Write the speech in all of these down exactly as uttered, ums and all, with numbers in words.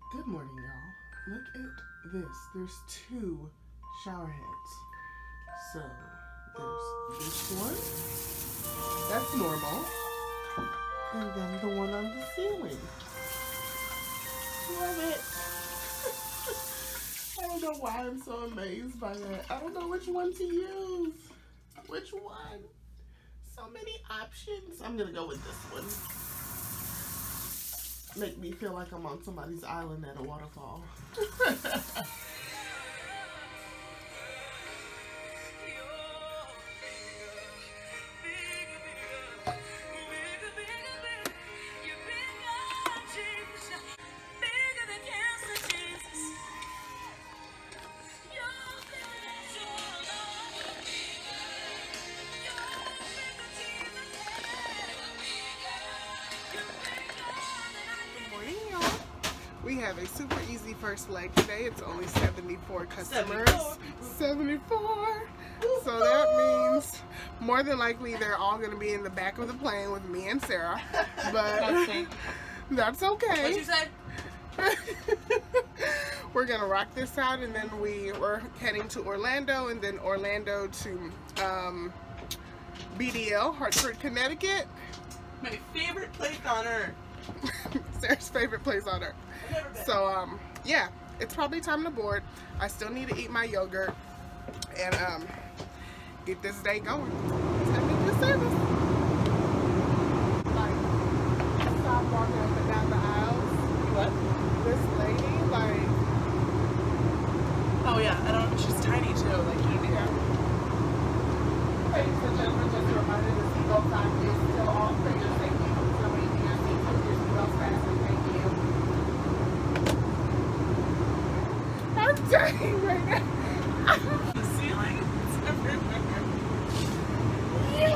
Good morning, y'all. Look at this. There's two shower heads. So there's this one. That's normal. And then the one on the ceiling. Love it. I don't know why I'm so amazed by that. I don't know which one to use. Which one? So many options. I'm gonna go with this one. Make me feel like I'm on somebody's island at a waterfall. We have a super easy first leg today. It's only seventy-four customers. seventy-four. So that means more than likely they're all going to be in the back of the plane with me and Sarah. But that's okay. What'd you say? We're going to rock this out, and then we were heading to Orlando, and then Orlando to um, B D L, Hartford, Connecticut. My favorite place on earth. Sarah's favorite place on earth. So, um, yeah, it's probably time to board. I still need to eat my yogurt and um, get this day going. It's gonna be good service. Like, stop walking up and down the aisles. What? This lady, like... Oh, yeah, I don't, she's tiny too, like, you know. Yeah. Ladies and gentlemen, just a reminder, the seatbelt sign is still off for your safety. So when you see your seat, put your seatbelts fasten. Thank you. I'm dying right now. The ceiling is everywhere. Yo!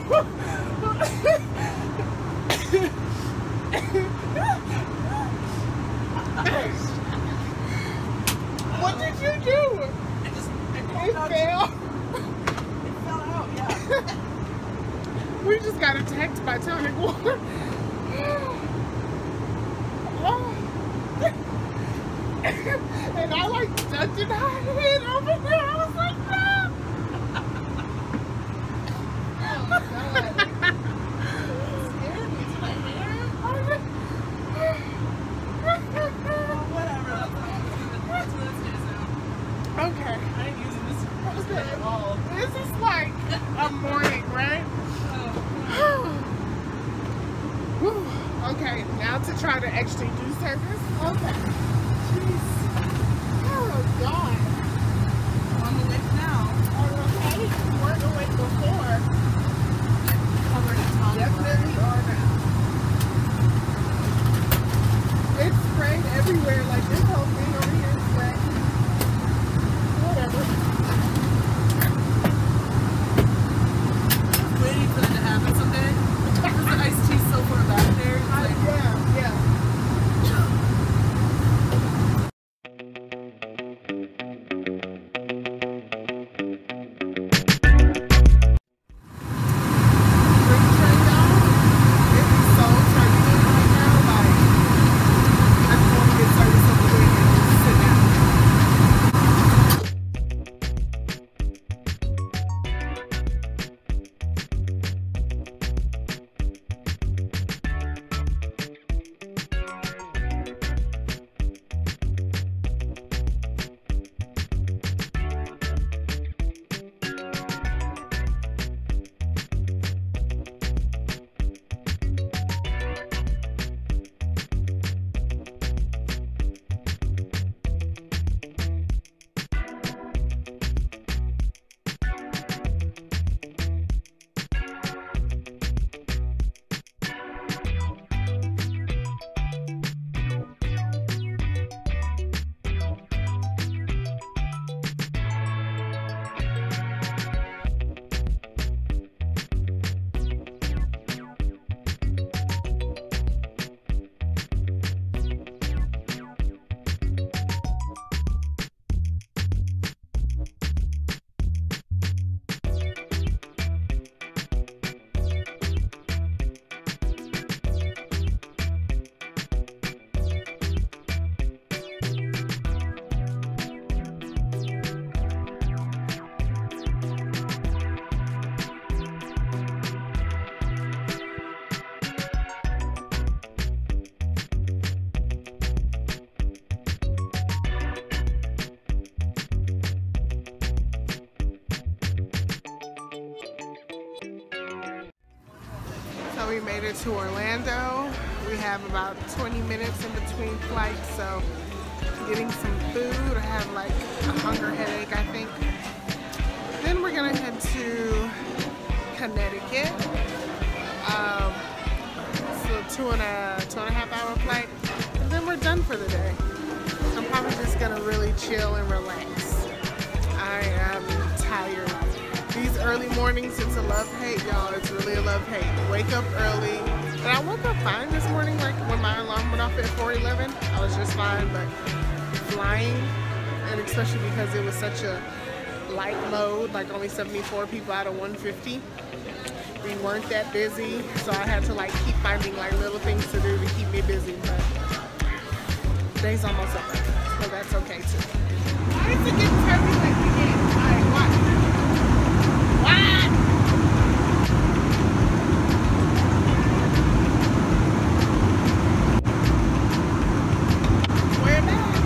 What did you do? It just, it, It out fell. It fell out, yeah. We just got attacked by tonic water. And I like ducked and hid over there. I was like, no. Oh my God. Scared me to my hair. Whatever, that's what it is now. Okay. I ain't using this Okay. at all. This is like a morning, right? Oh. Okay, now to try to actually do service. Okay. Jeez. Oh, God. On the way now. Are you okay? You weren't awake before. Covered in towel. Definitely are now. It's spraying everywhere. Like this whole thing over here is spraying. Whatever. Waiting for that to happen someday. Because the iced tea's so far back there. It's like, Yeah, yeah. So we made it to Orlando. We have about twenty minutes in between flights, so getting some food. I have like a hunger headache, I think. Then we're gonna head to Connecticut. Um, so two and a two and a half hour flight, and then we're done for the day. I'm probably just gonna really chill and relax. I am tired. These early mornings, it's a love-hate, y'all. It's really a love-hate. Wake up early. And I woke up fine this morning, like when my alarm went off at four eleven. I was just fine, but flying, and especially because it was such a light load, like only seventy-four people out of one fifty. We weren't that busy, so I had to like keep finding like little things to do to keep me busy, but the day's almost over, so that's okay too. Why is it getting turbulent again? Alright, watch. What? We're back.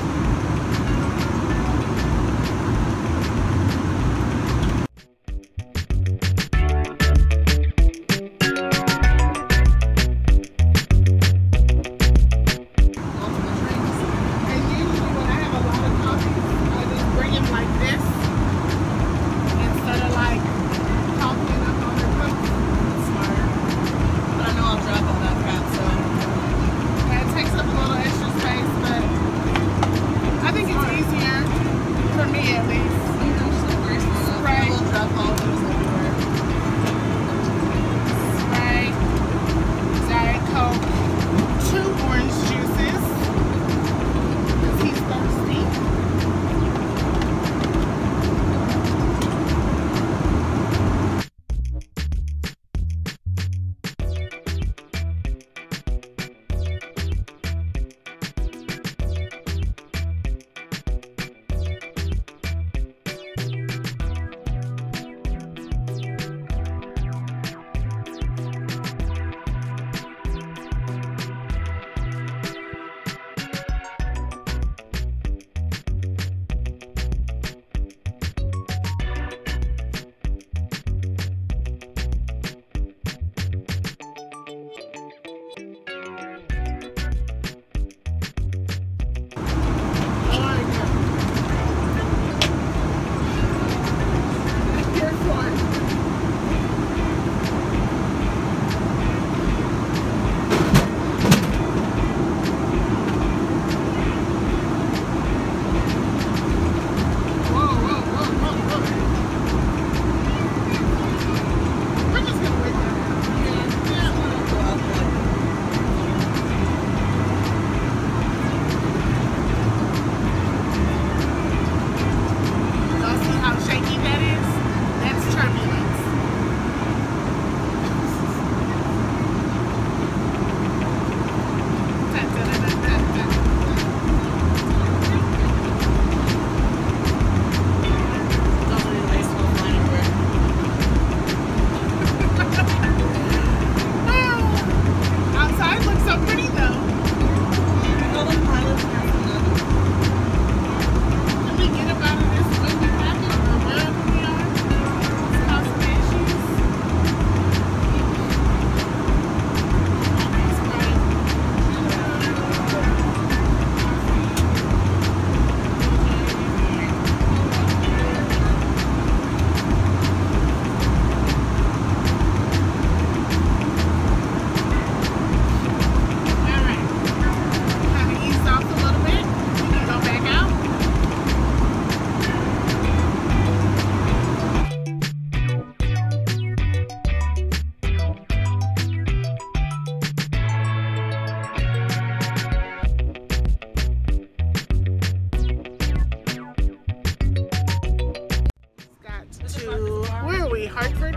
Hartford,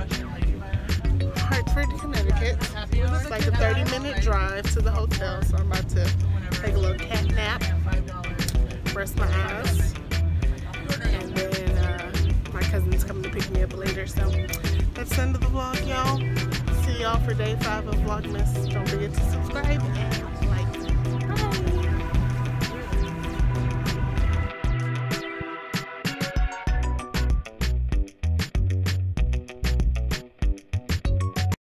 Hartford, Connecticut. It's like a thirty minute drive to the hotel, so I'm about to take a little cat nap, rest my eyes, and then uh, my cousin's coming to pick me up later. So that's the end of the vlog, y'all. See y'all for day five of Vlogmas. Don't forget to subscribe and